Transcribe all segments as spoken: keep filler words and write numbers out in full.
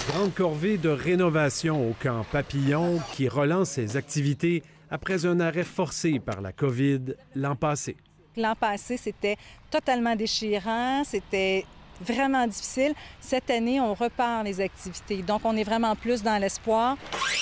Grande corvée de rénovation au camp Papillon qui relance ses activités après un arrêt forcé par la COVID l'an passé. L'an passé, c'était totalement déchirant, c'était vraiment difficile. Cette année, on repart les activités, donc on est vraiment plus dans l'espoir.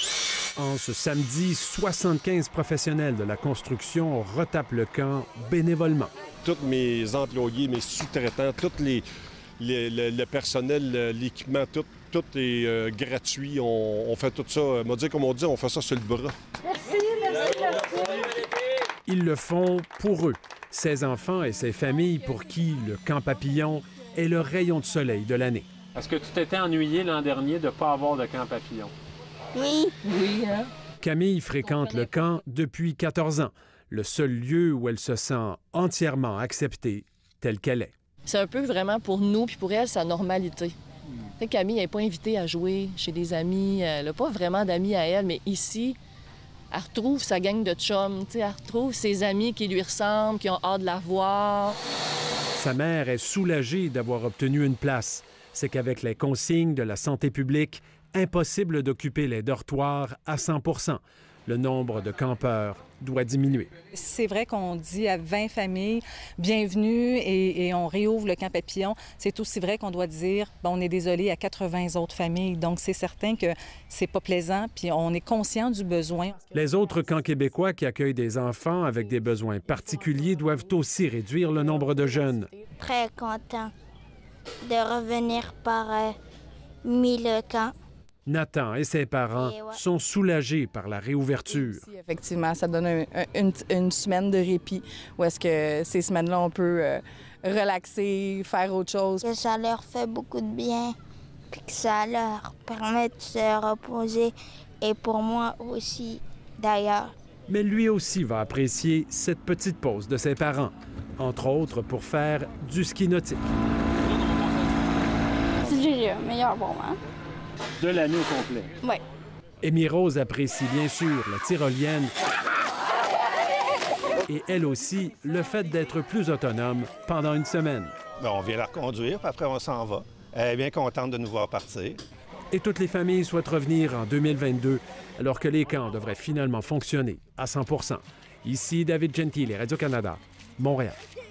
En ce samedi, soixante-quinze professionnels de la construction retapent le camp bénévolement. Tous mes employés, mes sous-traitants, tous les, les, le, le personnel, l'équipement, tout, tout est euh, gratuit. On, on fait tout ça, on m'a dit, comme on dit, on fait ça sur le bras. Merci, merci, merci. Ils le font pour eux, ces enfants et ces familles pour qui le camp Papillon est le rayon de soleil de l'année. Est-ce que tu t'étais ennuyé l'an dernier de ne pas avoir de camp Papillon? Oui. Oui, hein? Camille fréquente le camp depuis quatorze ans, le seul lieu où elle se sent entièrement acceptée telle qu'elle est. C'est un peu vraiment pour nous, puis pour elle, sa normalité. Mm. Camille n'est pas invitée à jouer chez des amis, elle n'a pas vraiment d'amis à elle, mais ici, elle retrouve sa gang de chums, elle retrouve ses amis qui lui ressemblent, qui ont hâte de la voir. Sa mère est soulagée d'avoir obtenu une place. C'est qu'avec les consignes de la santé publique, impossible d'occuper les dortoirs à cent pour cent. Le nombre de campeurs doit diminuer. C'est vrai qu'on dit à vingt familles « bienvenue » et, et on réouvre le camp Papillon. C'est aussi vrai qu'on doit dire bon, « on est désolé » à quatre-vingts autres familles. Donc, c'est certain que c'est pas plaisant, puis on est conscient du besoin. Les autres camps québécois qui accueillent des enfants avec des besoins particuliers doivent aussi réduire le nombre de jeunes. Très content de revenir par euh, mille camps. Nathan et ses parents et ouais. sont soulagés par la réouverture. Ici, effectivement, ça donne un, un, une, une semaine de répit où est-ce que ces semaines-là, on peut euh, relaxer, faire autre chose. Que ça leur fait beaucoup de bien, puis que ça leur permet de se reposer, et pour moi aussi, d'ailleurs. Mais lui aussi va apprécier cette petite pause de ses parents, entre autres pour faire du ski nautique. C'est le meilleur moment. De l'année au complet. Oui. Amy Rose apprécie bien sûr la tyrolienne et elle aussi le fait d'être plus autonome pendant une semaine. Bien, on vient la reconduire, puis après on s'en va. Elle est bien contente de nous voir partir. Et toutes les familles souhaitent revenir en deux mille vingt-deux, alors que les camps devraient finalement fonctionner à cent pour cent. Ici David Gentile, Radio-Canada, Montréal.